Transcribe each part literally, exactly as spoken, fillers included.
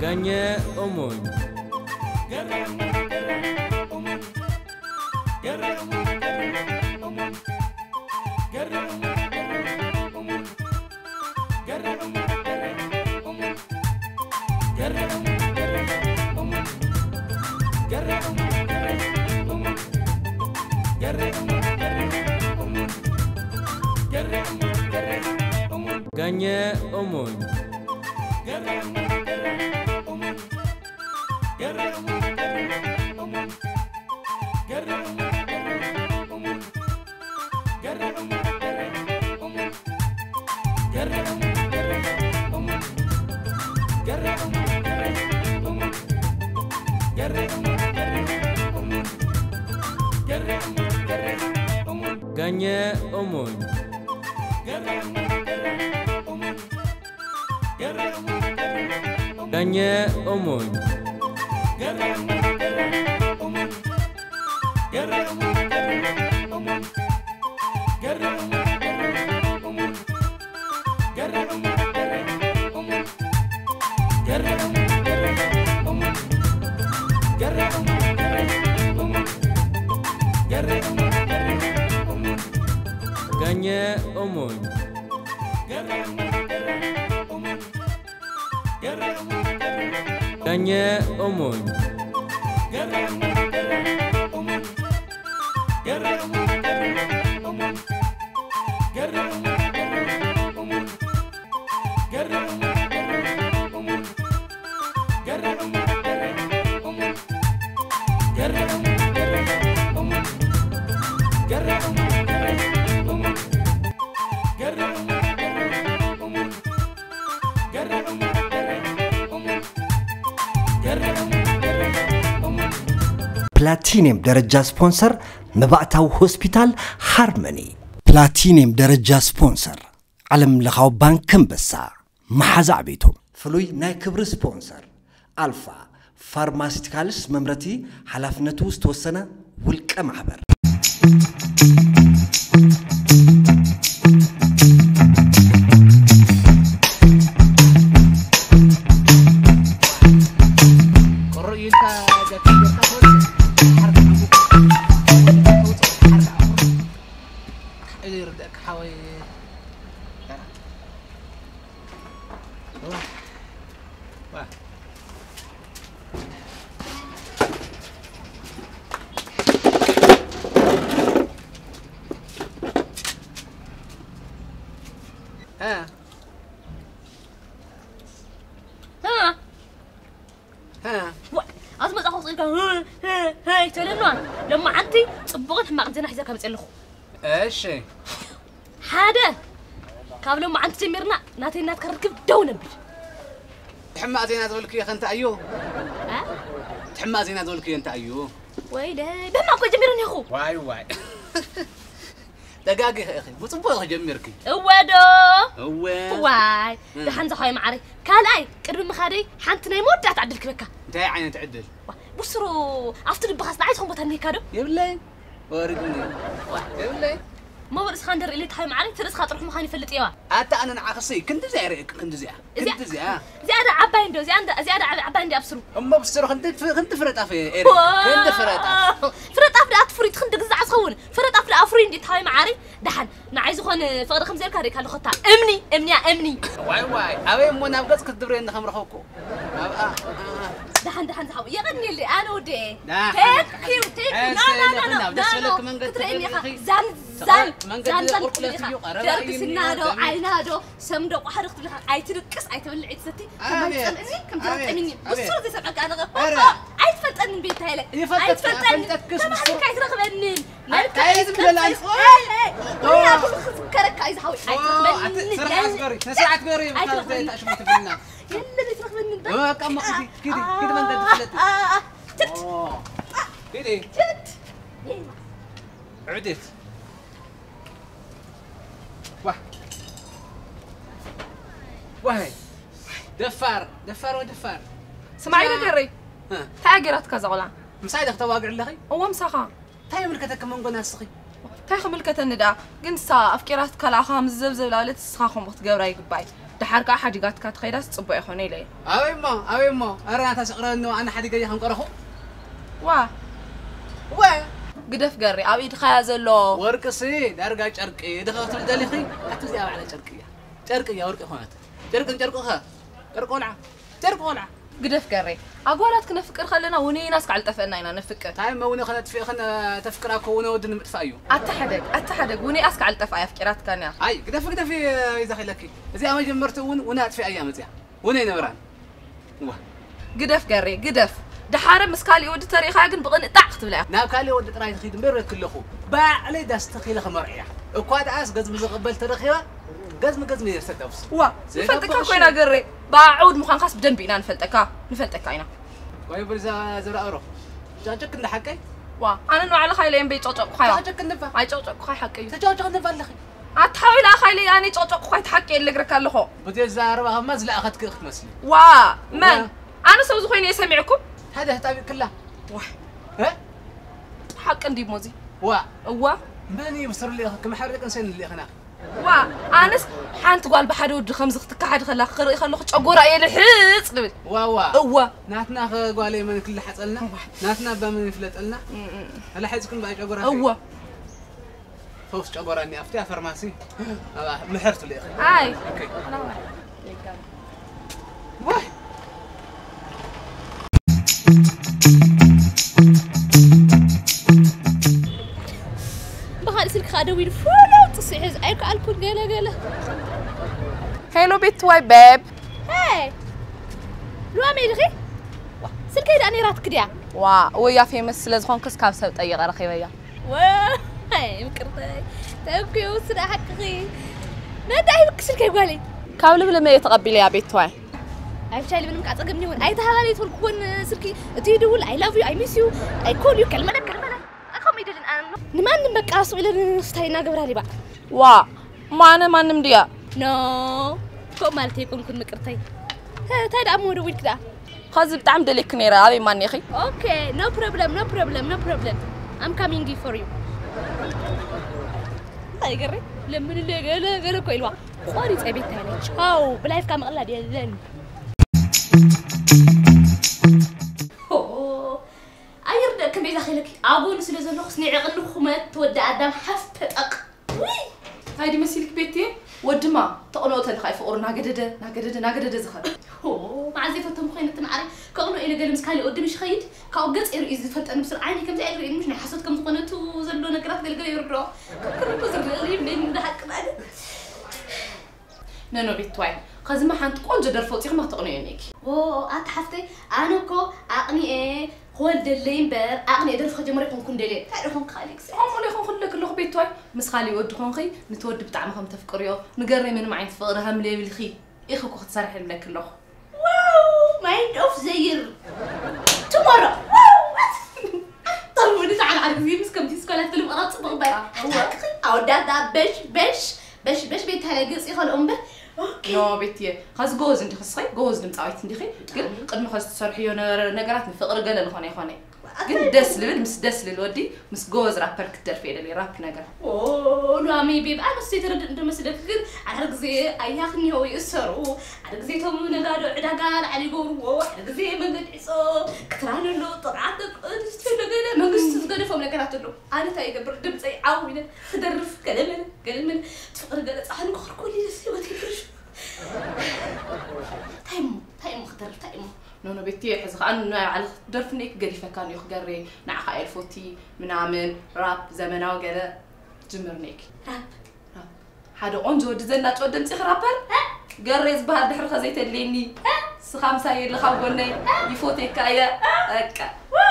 Ganye Omun. Ganye Omun. Ganye Omun. Ganye Omun. Ganye Omun. Ganye Omun. بلاتينيم درجة سبونسر مبعتاو هوسبيتال هارموني بلاتينيم درجة سبونسر علم لخاو بانكم بسا محازع بيتهم فلوي ناي كبر سبونسر ألفا فارماسيتيكالس ممرتي حلافنتو استوسنا ولك محبر ها ها ها أصلا أخوص إلك ها ها ها يتولنون لما عندي طبقت ما عندنا حزة كم تسألخو إيش هذا كابلو ما عندي تمرنا ناتي نات كركب دون نبل تحمى زينات ولك يا أنت أيوه ها تحمى زينات ولك أنت أيوه ويدا بما أقول جميرني يا أخو واي واي دقاقي يا أخي بصبوا جميرك ودو هو واي ده حنزة خاي معري كالاي قرب مخاري حنتنا يموت تعدل كبكة أنت يا عيني تعدل بصرو أفتر بخاص نعيش هم بتهني كادو يبلي وردني يبلي ما برس خاندر اللي تحاي معري ترس خاطر حمو خاني فلت إيوه أنت أنا نعخصي كنت زي كنت زي كنت زي زيادة عباين دو زيادة زيادة عباين دي أبصرو أما بصرو كنت كنت فرط أفي إيري كنت فرط أف فرط أف لا أتفريد خنت جزء عصون فرط أف لا أفرين دي تحاي معري دحن نعايز خان فقد خمسة كاري كله خطأ أمني أمني يا أمني واي واي أبي مو نابقص كتدبرين خمر خوكو دحن دحن صحابي يغني اللي أنا ودي دحن تيكيو تيكيو لا لا لا لا لا تريني خا زان زان زان زان درك سنادو عينادو سمدو وحد اختبلها عاي تركس عاي تبلع عيد ستي كم تسألني كم تسألني بصورة زي سبعك أنا غفا عايد فلتني بيت هايلك عايد فلتني كم حالك عايد رغبني عايز بلالانس ويا كل كرك عايز حاول عايد رغبني سرعة عسكري سرعة عسكري عايد زي تأشمت بالنا يلا اللي ترغبني بس اه كم كذي كذي كذي من قد فلت جت كذي جت عدت واه وهي دفار دفار ودفار سمعيني قري ها تاجرت كذا ولا مساعدك تواقع لغي هو مسخا تاي ملكتك من قناة سخي تاي خملكة النداء جنسا أفكارات كلا خام زبزب لا لتسخاهم بتجورا يقباي دحرك أحد يقعد كات خيراس تصبح يخوني لي أوي ما أوي ما أنا تسقر إنه أنا حد جاي هنقرأه وا وا قدف قري أبي تخاز الله ورقصي درجة شرقي دخلت الدليخي أتوزي على شرقية شرقية ورقة خانات شرق شرقها شرق ولعة شرق ولعة قدف قري أقولات كنا فكر خلنا وني ناس قاعد تفقنا هنا نفكر تايم ما ونا خلنا تفي خلنا تفكر أكون ودن متفايو أتحدق أتحدق وني أسك على تفايا فكرات كان يا أي قدف قدف إذا خلكي زي ما جمرت ون ونات في أيام زي ونين وران واه قدف قري قدف دحارة مسكالي ود تاريخها جن بغن تعقت بلا ناب كالي ود تراي تخيد مبر كله خو باع علي داس تخيل خمرعيا وقاد عاس قزم زقبل ترخيوا قزم قزم يرسد أبس وا نفلتك كوينا قري باعود مخان خاص بدن بينا نفلتك نفلتك هنا وين برزا زرا أورو جاجك نحكي وا أنا نوع على خيلين بيتوتوك خيا جاجك نفا هاي توتوك خي حكي تجاجك نفا لخي أتحاول أخيلي يعني توتوك خي تحكي اللي قرك اللي خو بدي زاربها مز لا أخذت كخت مسلي وا من أنا سوز خويني يسمعكم هذا هتابي كله واه ها حق عندي موزي وا وا ماني مصر لي كم حرك إنسان اللي خنا وا أنس حانت قال بحد ود خمس اختك حد خلا خر خلو خش أقول رأي الحس نبي وا وا وا ناتنا قالي من كل حصلنا ناتنا بمن فلت لنا هلا حيزكم بقى أقول رأي وا فوس أقول رأني أفتح فرماسي محرت لي أخي هاي أوكي أنا واه بخال سلك خادوين فولو تصيحز أيك ألكون جلا جلا هلو بيت واي باب هاي لو عم يلغي سلك هيدا أنا رات كديا وا ويا في مسل زخون كس كاب سبت أي غير خيبيا واه هاي مكرتاي تبكي وسنا حقي ما داعي بك سلك يقولي كاول بلا ما يتقبل يا بيت واي عارف شايل منك أعتقدني هون أي تهالي تقول كون سلكي تيدول I love you I miss you I call you كلمة كلمة أخو ميدل أنا نمان نبقى أسوء إلى نستاينا قبل هذي بقى وا ما أنا ما نمديا نو كم مالتي يكون كن مكرتاي ها تايد أمور ويد كده خذ بتعمد لك نيرة هذه ما نيخي okay no problem no problem no problem I'm coming for you هاي قري لما اللي قال قال كويلوا خارج أبيت هنا تشاو بلايف كام غلا ديالن أيرد كم إذا خيلك أقول سلزم نخسني عقل خمات تودع عدم حفت أق هايدي مسيلك بيتي ودما تقولوا تلخاي فقور ناقدده ناقدده ناقدده زخر هو معزيفة تمخينة تمعري كأنه إلى قال مسكالي قدامي شخيد كأوجت إير إذا فلت أنا بصير عيني كم زعل إنه مش نحسد كم تقنت وزلوا نقرأ ذي القلي يرجع كم بصير غريب لين ده حق بعد نانو بيتواي خازم ما حنت قنجة درفوتي ما تقنينك أوه أتحفتي أنا كو أقني إيه هو الدلين بر أقني درف خدي مريكم كون دلين تعرفون خالك هم اللي خون خلك اللي بيتواي مس خالي ود خون خي نتود بتاعمهم تفكريو نقري من معين فقرها ملي بالخي إخو كو تصرح لك اللخ واو مايند أوف زير tomorrow واو طلبوا نتعال على زي بس كم تسكولات تلم أنا تصبغ بيا أو دا دا بش بش بش بش بيت هلا قصي خال أمبر اوكي نو بيتي خاص جوز انت خصي جوز نمصايت انت خي قل قدم خاص تصرحيو نغرات نفقر قال لخوني خوني قل دس لبد مس دس للودي مس جوز رابر كتر في لي راب نغر اوه نامي بيب انا سيترد انت مسدك قل على غزي اياخني هو يسرو على غزي توم نغادو عداغال علي غو على غزي منقد عصو كتران له طبعاتك استفدنا منقست تقدفهم نغرات له انا تاي قبر دمصي عاوينه خدرف كلمه كلمه تفقر قال صحن كخر كل سيوتي فرش تايم تايم خطر تايم نونو بيتي حز خان على درفنيك قريفه كان يخقري نع خايل فوتي منامن راب زمناو قال جمرنيك راب راب هذا اونجو دزنا تودم سي رابر قريز بهاد دحر خزيت الليني س خمسه يل خاغوني يفوتي كايا هكا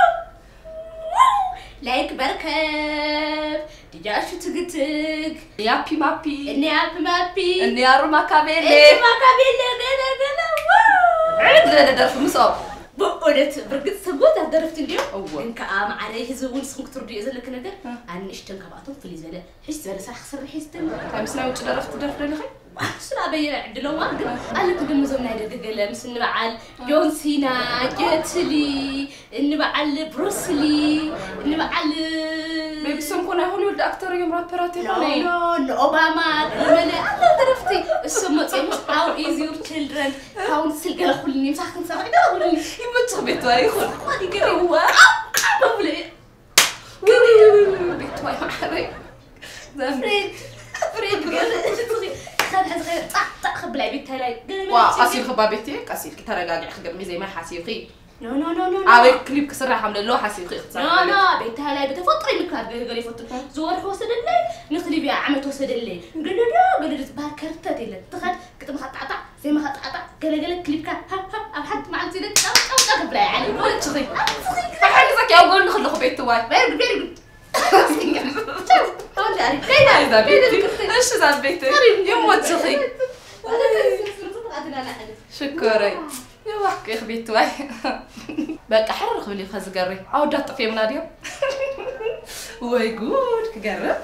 لايك بركب دجاجو تقتق يابي مابي اني اب مابي اني ارو ماكابيلي اني ماكابيلي غلا غلا واو عدل درف مصاب بقولت برقد سبوت درفت اليوم أوه. إنك آم عليه زون سمك تردي إذا لك نقدر أنا إشتن كبعتهم في الزبالة حس زبالة صح خسر حيستن هاي مسنا وش درفت درف لي خي سنا بين عدلوا ما قد أنا كنت مزومنا هذا الجلة مثل نبعل جون سينا جيتلي نبعل بروسلي نبعل اسم كنا هوليوود اكتر يوم رابرات يخوني لا لا اوباما الملي الله درفتي اسم مصي مش how is your children how سلقه خلني مسخن سبع ده خلني يمتخ بيتواي خل قولي قري هو قولي قولي بيتواي محري فريد فريد قولي خد صغير طق طق خبلاي بيتها لاي وا اصيل خبا بيتك اصيل تراجعي خدمي زي ما حاسيقي نو نو نو نو ابي كليب كسرها حمل الله حاسيقي نو نو بيتها لاي بتفطري مكاد قالي فطر زور وسد الليل نخلي بيا عمت وسد الليل قال له لا قال له باكرتت اللي تخد كنت مخطعطع زي ما خطعطع قال قال كليب كان ها ها ابحث مع انت لك او او قبلاي علي ولا تشغي حاجه يا قول نخلو بيتواي فيري فيري هون داري كاين هذا بيتي ايش ذا بيتي يموت تخي شكرا يا وحكي خبيتواي بقى حرر خلي خز قري او دات في مناديو واي جود كقرب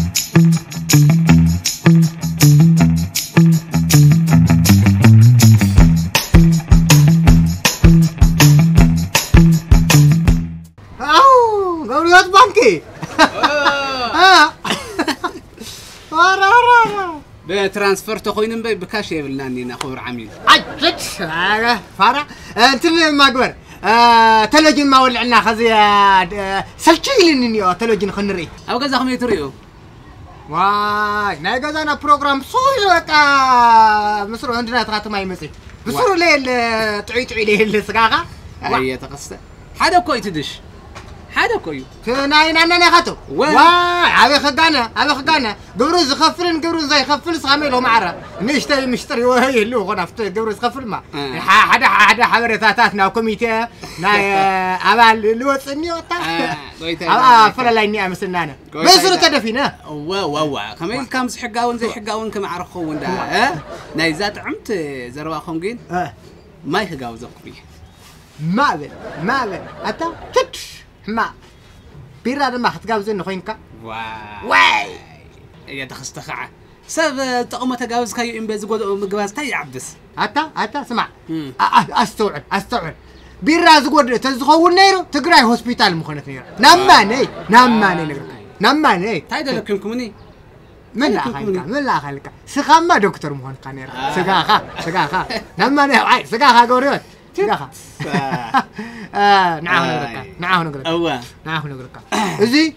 او قوليات بانكي اه ورا ورا بترانسفر تخوين بي بكاش يبلناني ناخور عميل عجت فرع انت ما قبر تلوجين ما ولعنا خزي سلشيلني تلوجين خنري او غزاكم يتريو واي ناي غزانا بروجرام صوي لك مصر عندنا تغات ما يمسي بصروا ليل تعي تعي ليل سقاقه هي تقصت حدا كوي تدش حدا كوي تناين انا خاتو واي ابي خقانا ابي خقانا قبروز خفلن قبروز زي خفل ساميلو معره نشتري مشتري وهي اللي غنا قبروز خفل ما حدا حدا حبرتاتنا كوميتي ناي ابال الوصني وطا اه فلا لايني امسنا انا بسرو تدفينا وا وا وا كمل كم حقاون زي حقاون كما عرخو وندا ها ناي ذات عمت زرواخون جين اه ما يخقاو زقبي ما بل ما بل اتا تش ما بيرا ما خطقاوزن خوينكا واي واي يا تخستخع سب تقوم تجاوز كاي ام بزغود مغباز تاي عبدس اتا اتا سمع استوعب استوعب بيرا زغود تزخون نيرو تግራይ ሆስፒታል مخنت نيرو نماني نماني نغرك نماني تاي دلكم كومني من لا خلك من لا خلك سخما دكتور مخن كانير سغاخا سغاخا نماني اي سغاخا غوريوت سغاخا اه نعاون نغرك نعاون نغرك اوا نعاون نغرك ازي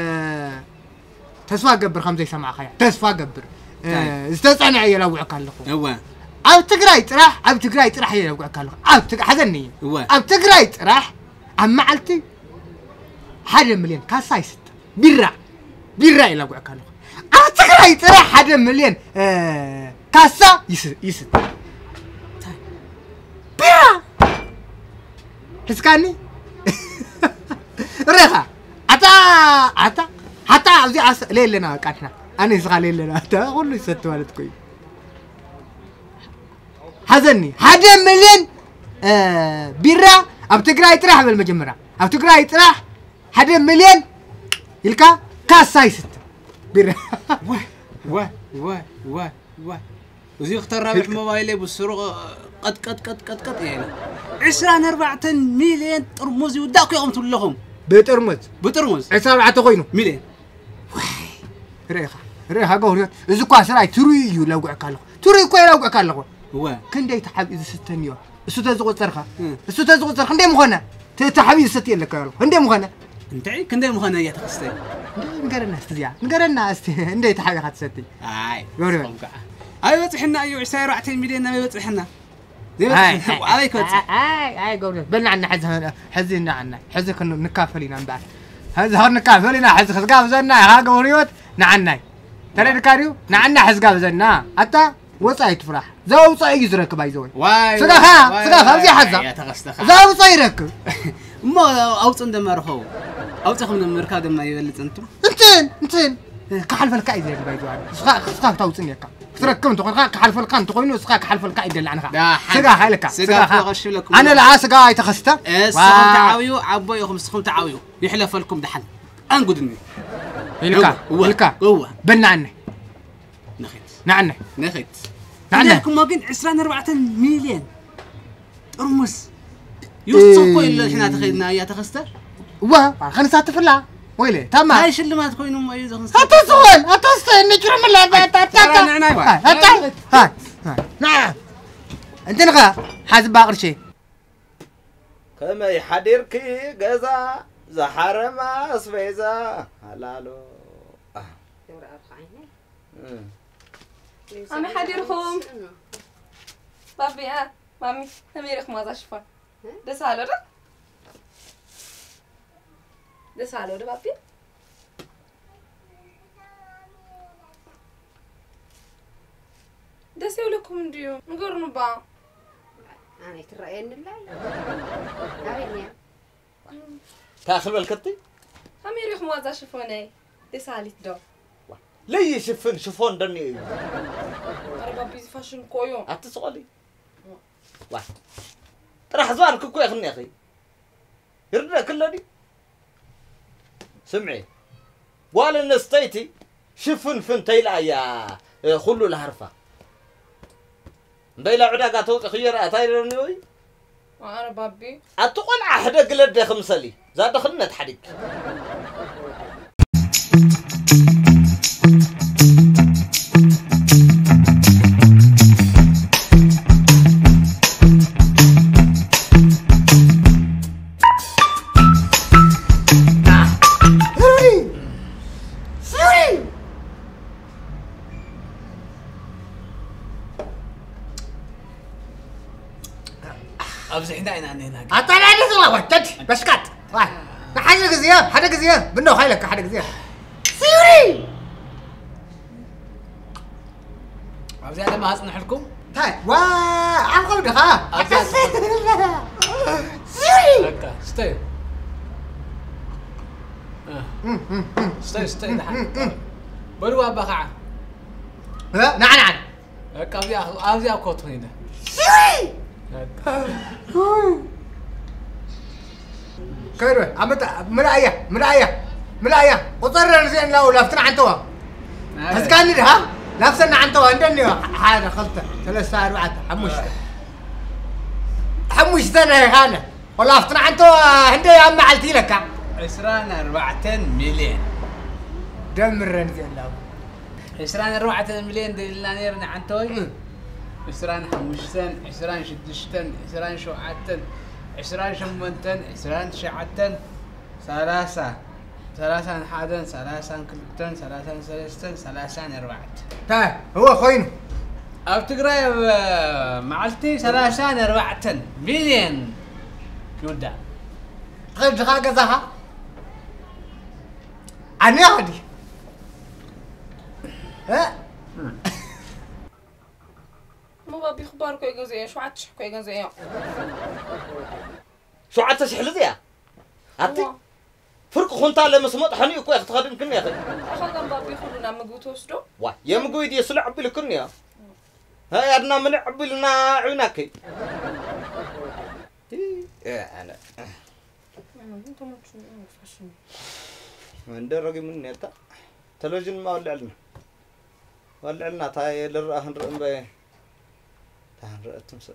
تسفا قبر خمسة سمع خيا تسفا قبر استصنع يلوعك لكم اوا او تግራይ ጥራሕ ኣብ ትግራይ ጥራሕ ይለውቀካ ኣለኹ ኣብ ትግራይ ሓዘኒ ኣብ ትግራይ ጥራሕ ኣብ መዓልቲ ሓደ ሚልዮን ካሳ ይስጥ ቢራ ቢራ ይለውቀካ ኣለኹ ኣብ ትግራይ ጥራሕ ሓደ ሚልዮን ካሳ ይስጥ ቢራ ሕስካኒ ረኻ ኣታ ኣታ ሓታ ኣብዚ ዓስ ለለና ቃትና ኣነ ስኻ ለለና ኣታ ኩሉ ይሰጥ ማለት ኮይ حزني هذا مليون آه بيرا اب تግራይ ጥራሕ በል መጀመርያ اب تግራይ ጥራሕ هذا مليون ይልካ ካሳ ይስጥ بيرا وا وا وا وا وا وزي اختار رابح موبايلي بالسروق قد قد قد قد قد يعني عشرين أربعة مليون طرموز يوداكو يقومتوا لهم بطرموز بطرموز عشرين أربعة خوينو مليون ريخا ريخا قولي اذا كو سراي تروي يلوقعك الله تروي كو يلوقعك الله وا كندي تحب اذا ستنيو اسو تزغو صرخه اسو تزغو صرخه ندي مخنا تحبي ستي لك يا ندي مخنا انت كندي مخنا يا تخستي نقرنا استيا نقرنا استي ندي تحبي خات ستي اي غوري اي بصحنا ايو عشرين أربعة مليون ما بصحنا عليك اي اي قولي بلنا عنا حز حزنا عنا حز كنا نكافلينا امبارح هذا هر نكافلينا حز خزقاف زنا ها قوريوت نعنا ترى نكاريو نعنا حزقاف زنا حتى وصاي تفرح زو وصاي يزرك بايزوي واي سقاها سقاها زي حزه يا تغستخ زو وصاي يركب ما اوص اندمرخو اوصخ من المركاد ما يبلط انتو انتين انتين كحلف القايد اللي بايزوي سقا سقا توصني كا تركم تقول كحلف القان تقولوا سقا كحلف القايد اللي عنها سقاها لك سقاها انا لا سقا يتخسته اسكم تعاويو عبويكم سكم تعاويو يحلف لكم دحن انقدني يلكا يلكا هو بنا عني نخيت نعنى نخيت نعنى لكم ما قلت عشرين أربعة مليون طرموس يوصل كل احنا تخيلنا يا تخسته وا خلينا نساتف لها ويلي تمام هاي شلمات كوينو ما يزغن هتصول هتصول نجرم اللعبة ترى نعم هاي هاي نعم انت نغا حاسب باقر شيء كما يحضركي غزا زحرما اسفيزا هلالو أنا حديرهم بابي ها مامي أميرك ما زاشفا ده سالو ده ده سالو ده بابي ده سيولكم ديو نقرن با أنا ترى إن لا لا تاخذ بالكتي أميرك ما زاشفوني ده سالت دو ليه يشفن شوفون دني أنا بابي فاشن كويو أتصلي واه ترى حزوان كوكو يا خني أخي يرد كله دي سمعي ولا نستيتي شفن فن تيلا يا خلو الحرفة دايلا عدا قاتو تخير أتايرني وي أنا بابي أتقول أحد قلد خمسلي زاد دخلنا تحديك أبزحنا إنا هنا أطلع لي زوا وتد بسكت واي حاجة زياد حاجة زياد بنو خيلك حاجة زياد سيوري أبزحنا ما هصنع لكم هاي وا عم قول ها سيوري هكا ستي ستي ستي ده بلوا بقعة لا نعم نعم هكا أبزي أبزي أكوت هنا سيوري كيروي عمت ملاية ملاية ملاية قطر زين لو لفتنا عن توا بس كان لي ها لفتنا عن توا عندنا حاجة خلطة ثلاث ساعات أربعة حموش حموش سنة يا خانة والله لفتنا عن توا عندي يا عم عالتي لك عشران أربعة مليون دمر زين لو عشران أربعة مليون دلنا نيرنا عن توي عشران حموشتن عشران شدشتن عشران شوعتن عشران شمنتن عشران شعتن ثلاثة ثلاثة حادن ثلاثة كلتن ثلاثة ثلاثة ثلاثة أربعة طيب هو خوينو أب تقرأ معلتي ثلاثة أربعة مليون يودا غير دقيقة زها أنا غادي ها ما بابي خبارك يا جزية شو عتش يا جزية شو عاد تشحل ذي أتي فرق خنتا لما سمعت حني كوي اختخادم كني يا أخي أخذ بابي خلونا مجوت وسدو واه يا مجوي دي سلع عبي لكني يا هاي أدنى من عبي لنا عيناكي إيه أنا من درجة من نتا تلوجن ما ولا علنا ولا علنا تاي للرأهن رأم بيه تهن رأت تمسك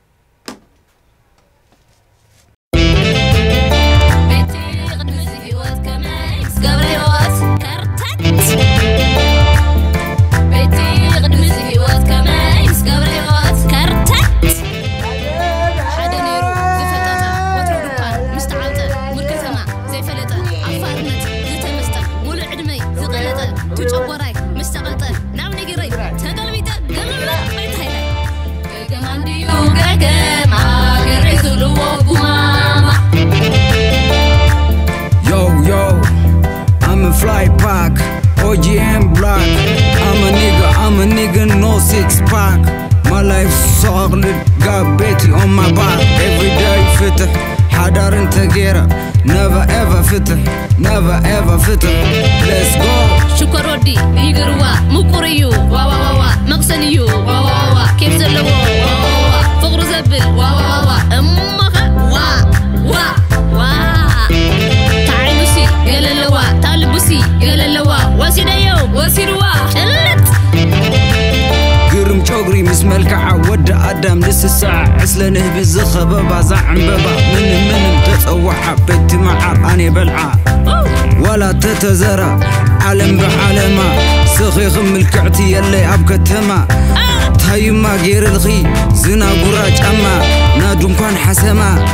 Fly pack, O G M black. I'm a nigga, I'm a nigga, no six pack. My life's solid, got Betty on my back. Every day فتح, حدار انت غيره. Never ever فتح, never ever فتح. Let's go. شكر ودي يقروا مقريو وا وا وا مقسنيو وا وا وا كيف سلوا وا وا وا فقر زبل وا وا وا امك وا وا وا تعينسي قال لوا طالبسي قال لوا وسيديو وسيروا شلت قرم شوقري مس ملكعة ودع أدم لس الساعة عسل نهبي زخبة بازع بابا من من تتوحى بيتي معار أني بلعة ولا تتزرع عالم بعالما سخي خم الكعتي يلي أبكى تما تهي ما غير الخي زنا قراج أما نادم كان حسما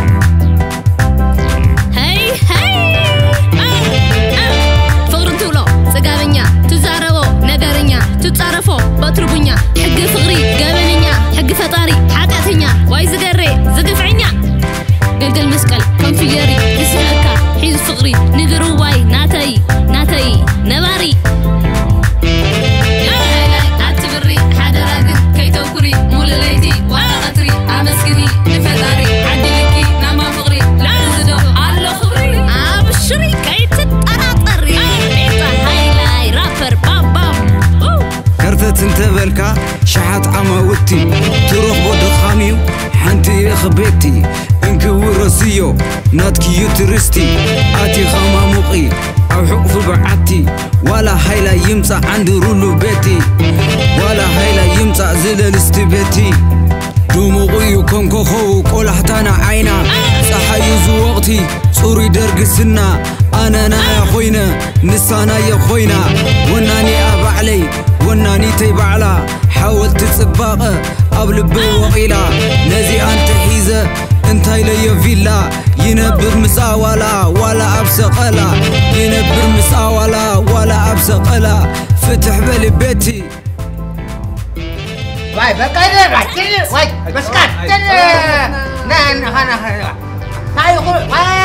هاي هاي فغرنتولو سقابنيا تزاربو نقرنيا تتصارفو بطربنيا حق فغري قابنيا حق فطاري حاتاتنيا واي زقري زقفعنيا قلقل مسكل كم في ياري تسهلكا حيز فغري نقرو واي ناتاي ناتاي نباري تنتبلكا شحات عماوتي تروح بود خاميو حنتي خبيتي انك ورسيو ناتكي يترستي اتي خاما مقي او حقف بعتي ولا حيلا يمسع عند رولو بيتي ولا حيلا يمسع زلل استبيتي دموغي كونكو خو كل حتانا عينا صحيزو وقتي صوري درق السنة انا نا يا خوينا نسانا يا خوينا وناني ابا علي وناني تيبعلا حاولت تسباقه قبل بوقيلا نزي انت حيزة انتاي لي فيلا ينبر مساولا ولا ابسقلا ينبر مساولا ولا ابسقلا فتح بالي بيتي واي بقى راجل واي بس كات نا نا انا هاي يقول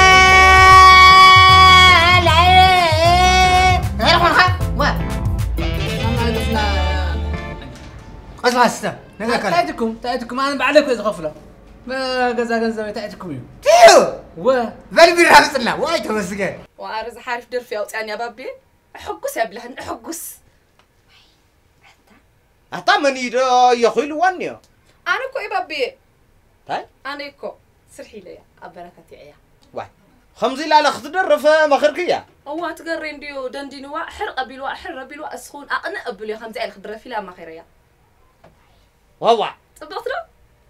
اسمع اسمع تاعتكم تاعتكم انا بعلك اذا غفله ما غزا غزا تاعتكم تيو و فالبير حبسنا واي تمسكن وارز حارف در في اوطاني يا بابي حقس يا بلهن حقس حتى مني يا خويل وانيا انا كو اي بابي هاي انا كو سرحي لي ابركتي عيا واي خمزي لا خدرف مخركيا هو تقرين ديو دندينوا حرق بيلوا حر بيلوا اسخون انا ابلي خمزي الخضرفي لا ما خيريا واوا صبغت له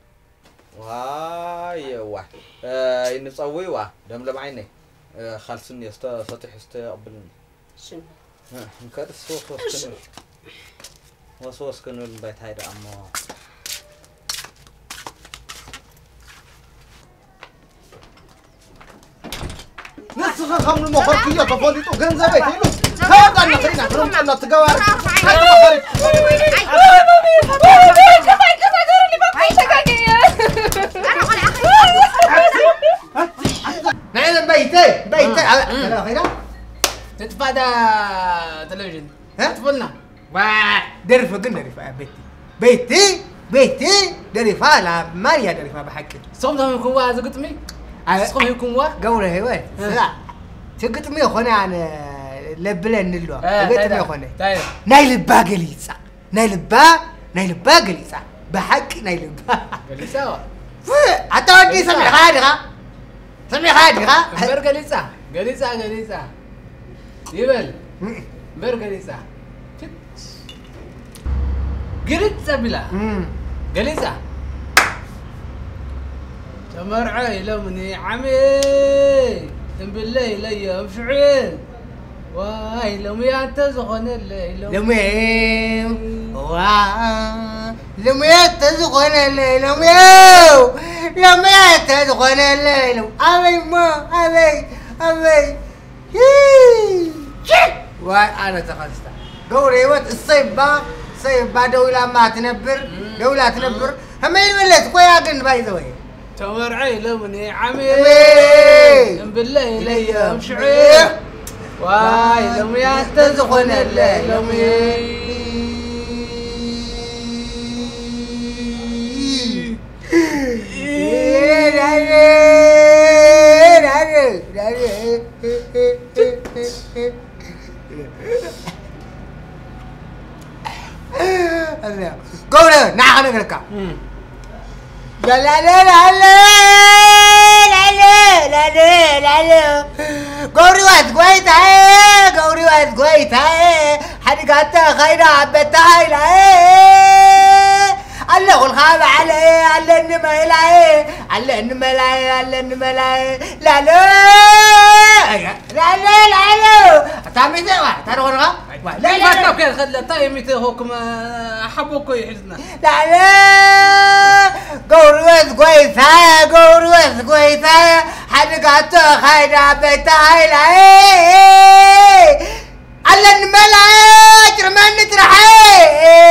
واي واي آه نصوي وا دم لم عيني آه خالصني است سطح استقبل شنو ها نكر صوص وسكن وصوص كانوا البيت هيدا اما نسخ خمر المخرجية تفضلتو جنزة بيت هيلو هذا أنا خلينا نروح على التجوار هذا نعم بيتي بيتي على خيرا تتفادى تلفزيون تفضلنا درفة قلنا رفا بيتي بيتي بيتي درفة لا ماريا درفة بحكي صومتهم يكون وا زقطمي صوم يكون وا قوله هو لا تقطمي خوني عن لبلن نلو تقطمي خوني نايل باقليصا نايل با نايل باقليصا بحق نايل با قليصا حتى ودي سمي خادغه سمي خادغه بر قليصا قليصا قليصا يبل بر قليصا قليصا بلا قليصا تمرعي لو مني عمي بالله لي مفعيل واي لو مي انت زغن الليل لو مي وا لو مي انت زغن الليل لو مي لو مي انت زغن الليل ابي ما ابي ابي واي انا تخلصت قولي وقت الصيب با صيب با دولة ما تنبر دولة تنبر هم يولد خويا قن باي ذوي تمرعي لو مني عمي بالله لي مشعيل واي لو مي تزغن الليل لو مي قولي نعم نقولك لا لا لا لا لا لا لا لا لا لا قوري واد قويت هاي قوري واد قويت هاي حرقتها خيرة عبتها هاي لا الله والخاب عليه الله انما يلعي الله انما يلعي الله انما يلعي لا لا لا لا لا تامي ذا ترى ورقة لا لا لا كذا خد طيب متى هوكم أحبوك يحزنا لا لا قول كويس هاي قول كويس هاي حد قاعد خايدة بتاعي لا على الملاك رماني ترحي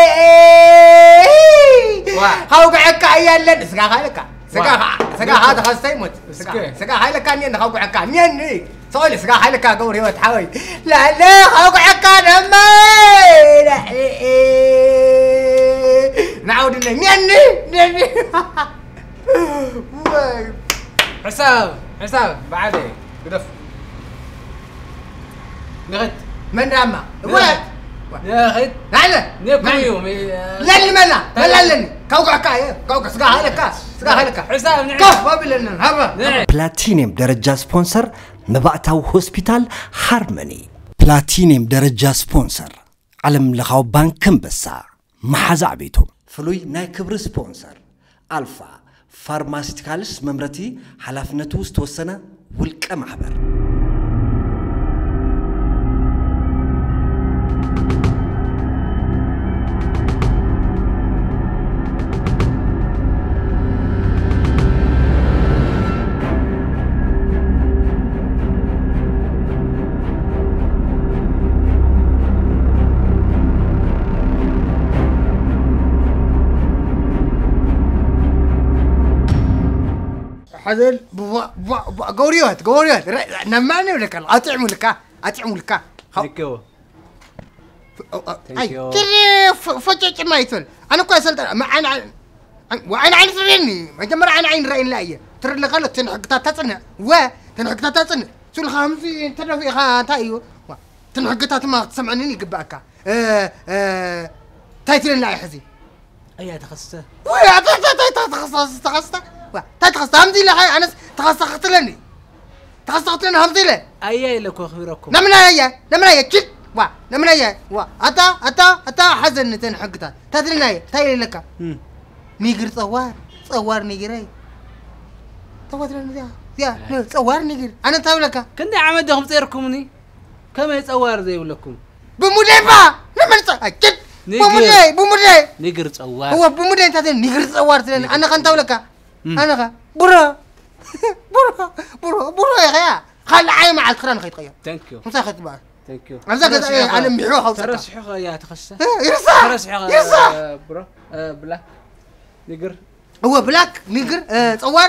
خوق عكا يلا سقا خالك سقا سقا هذا خاص يموت سقا سقا هاي لك كان خوق عكا نيني سؤالي سقا هاي لك قوري وتحاوي لا لا خوق عكا نمي لا نعود نيني نيني حساب حساب بعدي قدف نغت من رمى وين يا أخي لا نيكم يوم لا اللي ملا ملا لني كوكا كاي كوكا سقا هاي لك سقا هاي لك حساب نعم كف ما بلنا هبا بلاتينيوم درجة سبونسر مبعتاو هوسبيتال هارموني بلاتينيوم درجة سبونسر علم لخاو بانك كمبسا محازع بيتهم فلوي ناي كبر سبونسر ألفا فارماسيتيكالس ممرتي حلافنتو استوسنا والك محبر حذل قوريوت قوريوت نماني ولا كان أطعموا لك أطعموا لك تيكو أي ترى فجأة ما يثل أنا كويس ما أنا وأنا عين سرني أنت مرة أنا عين رأي لا ترى اللي غلط تنحق تتصنع و تنحق تتصنع شو الخامسي ترى في خا تايو تنحق تتما تسمعني قباك ااا ااا تايتين لا يحزي أي تخصصه ويا تا تا تا تخصص تخصص تا تخصص همزي لا أنا تخصص قتلني تخصص قتلني همزي لا أي لك أخبركم نمنا يا نمنا يا كيك وا نمنا يا وا أتا أتا أتا حزن تنحقتها تدري ناي تايل لك نيجر صوار صوار نيجري صوار يا يا صوار نيجر أنا تاولك كنت عمدهم تيركمني كم يتصور زي ولكم بموديفا نمنا كيك بمودي بمودي نيجر صوار هو بمودي أنت تدري نيجر صوار تدري أنا كنت تاولك أنا كا برا برا برا برا يا خيا خل عين مع الخران خيط خيا ثانك يو مساخت بقى ثانك يو أنا زاد أنا مبيعوها وسكت ترشحها يا تخصص يرصح ترشحها يرصح برا بلا نيجر هو بلاك نيجر تصور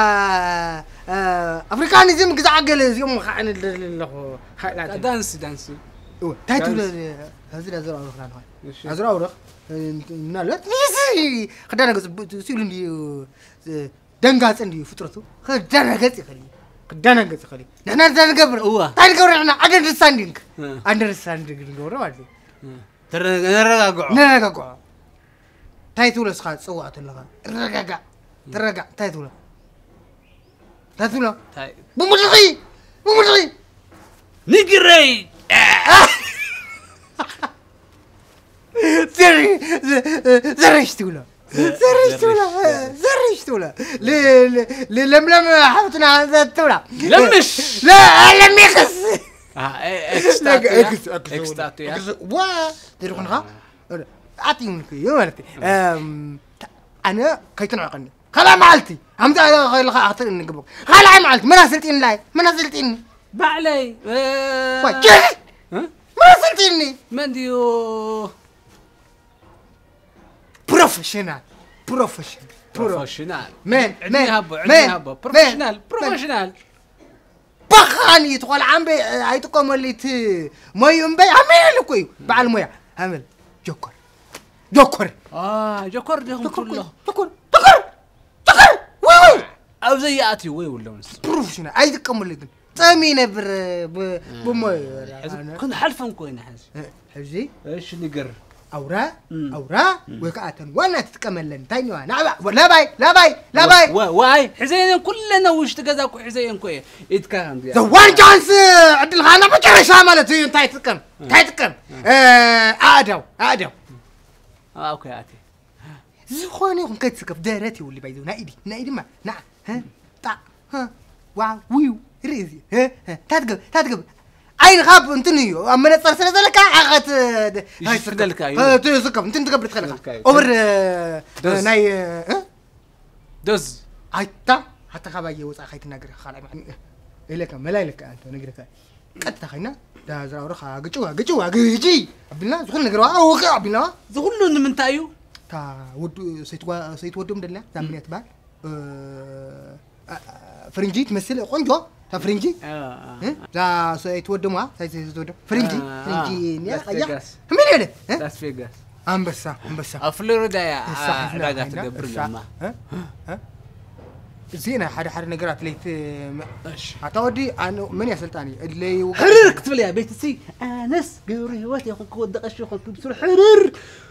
أفريقانيزم كذا عقل يوم خان ال دانس دانس تايتو هذا هذا أورخ نان هاي هذا أورخ نالت يسي خدنا قص سيلون دي دنجاز عندي فترته خدنا قص خلي خدنا قص خلي نحن نحن قبر تاني قبر نحن understanding understanding قبر ما أدري ترى نرجع نرجع تايتو لسخات صوات اللغة رجع ترجع تايتو له تايتو له بمرغي بمرغي نيجري زري زرشتولا زرشتولا زرشتولا ل ل لملم حبتنا ذاتولا لمش لا لميخس اكس اكس اكس وا تروحنها اعطيني يومتي انا كيتن عقني خلا معلتي همدا خلا اعطيني نقبك خلا معلتي ما نزلتين لاي ما نزلتيني بعلي وكيف ما نزلتيني منديو بروفيشنال بروفيشنال بروفيشنال مان مان مان بروفيشنال بروفيشنال بخاني تقول عم بي هيتكم اللي ت ما ينبي عمل لكوي بعد مويا عمل جوكر جوكر اه جوكر دهم كله جوكر جوكر جوكر وي وي او زياتي وي ولا ونس بروفيشنال هيتكم اللي تامي نبر بموي كنت حلفهم كوين حاج حجي ايش نقر أورا أورا وكأتن ولا تتكملن تاني أنا لا باي لا باي لا باي واي حزين كلنا وش تجزاك حزين كوي يتكلم ذا وان جانس عدل خانة بتشري شاملة تين تاي تكم تاي تكم أدو أدو آه أوكي أتي زخواني هم كيت سكف دارتي واللي بيدو نايدي نايدي ما نا ها تا ها واو ويو ريزي ها تاتقب تاتقب عين خاب انتني اما نصر سنه زلك عقت هاي سدلك ها تسكب انت تقبل تخلق عمر ناي دز حتى حتى خبايا وصا خيت نغير خالع إلك ملايلك أنت نقدرك قد تخينا ده زراورة خا جتوا جتوا جيجي أبينا زخل نقرأ أو خا أبينا زخلون من تايو تا ود سيتوا سيتودم دلنا زمنية بال فرنجي تمثل قنجو تا فرنجي تا سيتودم ها سيتودم فرنجي فرنجي يا يا مين هذا لاس فيغاس أمبسا أمبسا فلوريدا يا راجع تقبر لما ها ها زينة حدا حدا نقرأت لي أتودي أنا من يسلطاني اللي حرر كتب لي يا بيت سي أنس قوري هواتي أخوك ودق الشيخ بسر حرر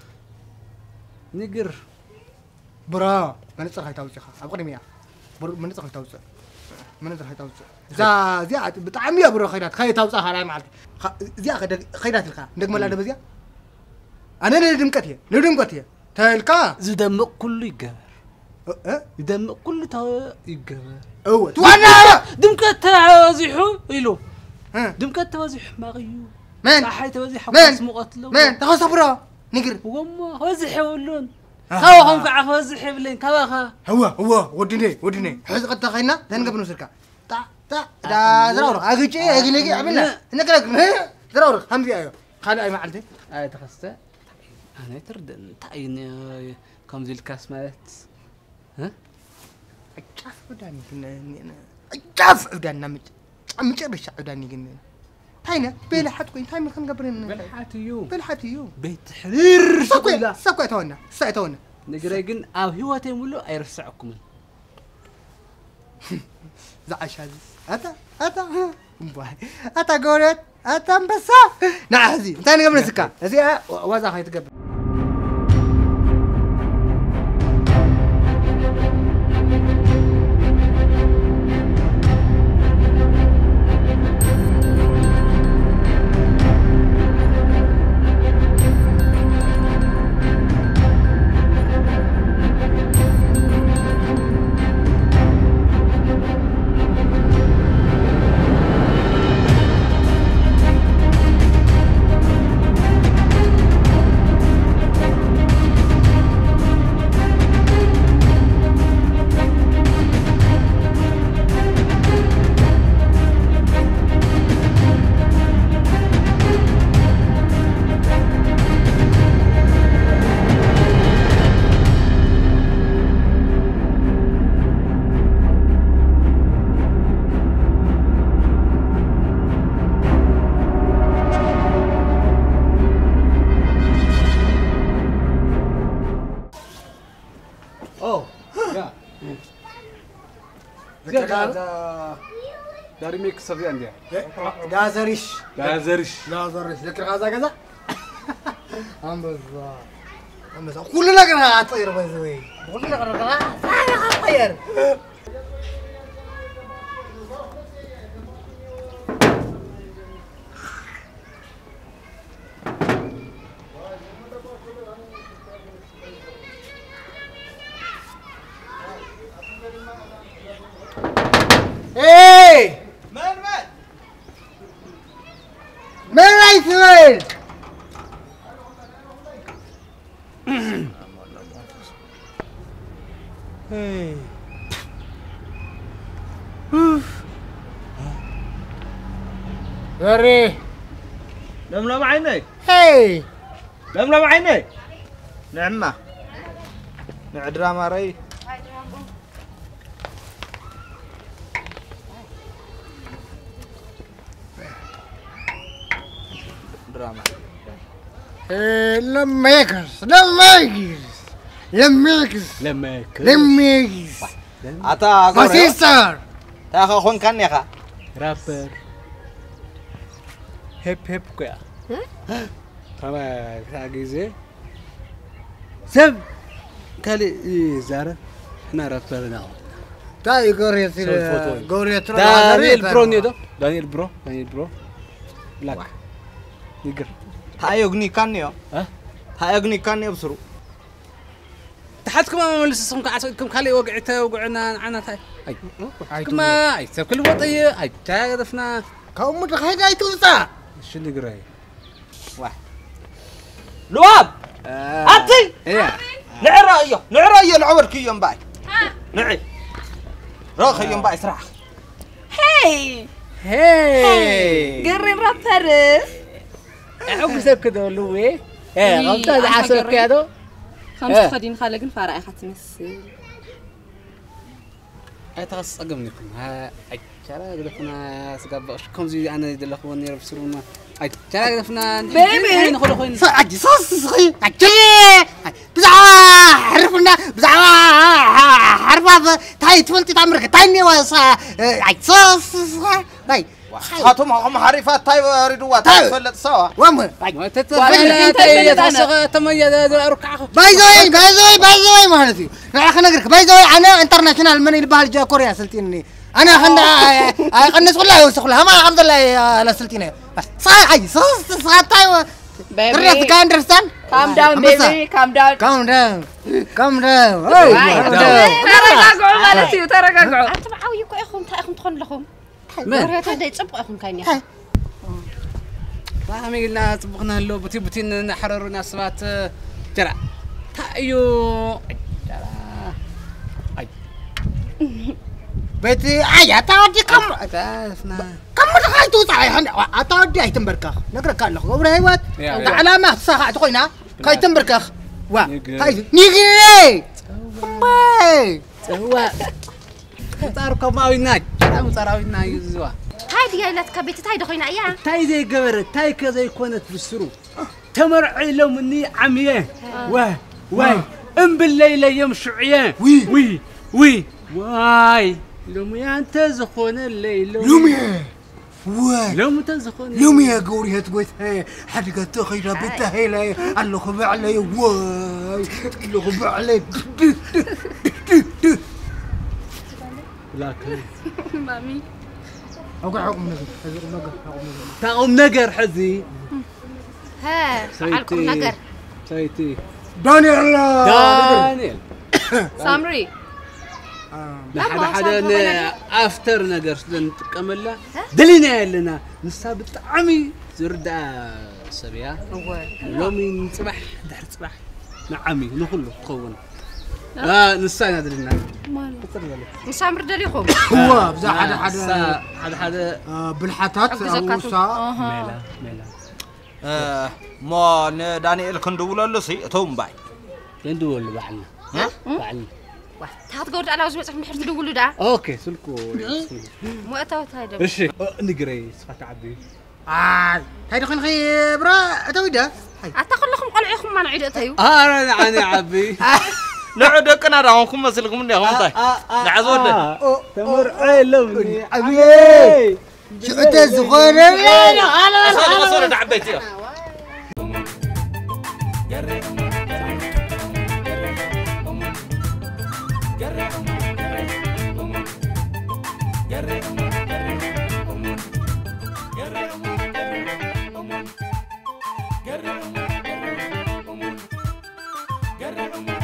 نقر برا من يصير هاي توزيع أبغى نمية من يصير هاي توزيع من يصير هاي توزيع زا زيا بتعمي يا برا خيرات خيرات توزيع هاي معك زيا خد خيرات الخا نجمل هذا بزيا أنا ندم كتير ندم كتير تلقى زدم كله يقبر دم كل تا يقبل أوه توانا دم كتوازيحو إلو دم كتوازيح ما غيو من صحي توازيح من من تخص برا نقر وما وازيح يقولون خاوهم كعف وازيح بلين كواخا هو هو ودني ودني حز قد تخينا تنقبل نسرك تا تا دا زراور أجي أجي نجي عملنا نقلك هه زراور همزي أيوه خالي أي معلتي أي تخصته أنا ترد تعين كم ذي الكاس مالت ها؟ أجاف وداني كنا أجاف وداني مج مج أبيش وداني كنا هينا بيل حد كوين هاي مكان قبرنا بيل حاتيو بيل حاتيو بيت حرير سكوي سكوي تونا سكوي تونا نقرأ أو هو تيمولو أيرسعكم زعش هذا أتا أتا أتا قولت أتا بس نعزي تاني قبل سكان زي وازا خيط قبل داري ميك صفي عندي دازريش دازريش دازريش ذكر هذا كذا أم بالله أم بالله كلنا كنا طير بزوي كلنا كنا طير Hey! Man, man! Man, right here! Hey! Sorry! لم لم عيني! Hey! لم لم عيني! نعمة! نعدرا ري دراما لما يكس لما يكس لما يكس لما يكس لما يكس أتا باسيستر تاخذ خون كان يا خا رابر هيب هيب كيا تمام كاجيزي سب كالي زارة احنا رابرنا تاي غوريت غوريت دانيال برو نيدو دانيال برو دانيال برو بلاك نيجر هاي أغني كانيو ها هاي أغني كانيو بسرو تحتكم ما لسه كم خلي وقعته وقعنا عنا تاي اي كما اي كل وطي اي تاغدفنا كم مرة هيدا يتوسع شو اللي قراي واحد لواب أنتي نعرى أيه نعرى أيه العمر كي يوم باي نعي راخ يوم باي سراخ هاي هاي قرن رابر أعوق سبك دولو إيه إيه غلطة حاسب كده خمس خدين خالقن فارق أخذ مسل أتغص أقمنكم ها شارع قدفنا سقاب كم زي أنا يدل أخواني يربسرونا شارع قدفنا بيبي نخل أخواني صعد صوص صغير عجلي بزع حرفنا بزع حرف تاي تفلتي تعمرك تاني وصا صوص باي هاتهم هم حريفات تاي ريدوا تاي فلت سوا وامر ما تتفعل تاي تفسخ تميز ركعة باي زوي باي زوي باي زوي ما هنسي راح نقرك باي زوي أنا انترناشونال من اللي بهالجا كوريا سلتيني أنا خلنا خلنا والله يوسخ لها ما الحمد لله لا سلتيني بس صار عادي صوص صار تاي baby can understand calm down baby calm down calm down calm down تراجعوا مالتي تراجعوا أنتم عاويكوا أخون تا أخون تخون لهم من هذا يتصبق أخون كاين يا فاهمي قلنا طبخنا له بتي بتي نحررنا سبات ترى تايو بيتي أي أتودي كم تعرفنا كم مرة هاي توسع هن أتودي هاي تمبركخ نقرأ كله قبل هاي وقت علامة صح تقولنا هاي تمبركخ وا هاي نيجي باي هو تعرف كم أويناك كم تعرف أويناك زوا هاي دي لا تكبيت هاي دخينا إياه تاي زي قبرت تاي كذا يكونت بالسرو تمرعي لو مني عميان واه واي ام بالليلة يمشوا عيان وي وي وي واي لوم يا انت زخون الليل لوم يا واي لوم تزخون لوم يا قوري هتقول هاي حد قد تخيل بنتها هي لا الله خبع علي واي الله خبع علي لكن مامي أقول حكم نجر حكم نجر تقوم نجر حزي ها علكم نجر سويتي دانيال دانيال سامري نحن حدا افتر نجر نتكمل له دلينا لنا نصاب طعمي زردا سبيا لومي صباح دحر صباح نعمي نخلو تخون اه نسانا درنا مسامر دليكم هو بزا حدا حدا حدا حدا بالحتات اوسا ميلا ميلا اه ما دانيال كندول له سي توم باي كندول بعلنا ها بعلنا هات قرد على وزمة محر تدولوا ده اوكي سلكو مو اتوت هيدا ايش نقري صفات عبي آه هيدا خن خي برا اتوي ده اتاخذ لكم قلعيكم ما نعيد اتيو اه انا عني عبي نعود كنا راهم مسلكم من هون طيب نعزود تمر علمني عبي شو انت زغير لا لا انا صار دعبيتي Get it,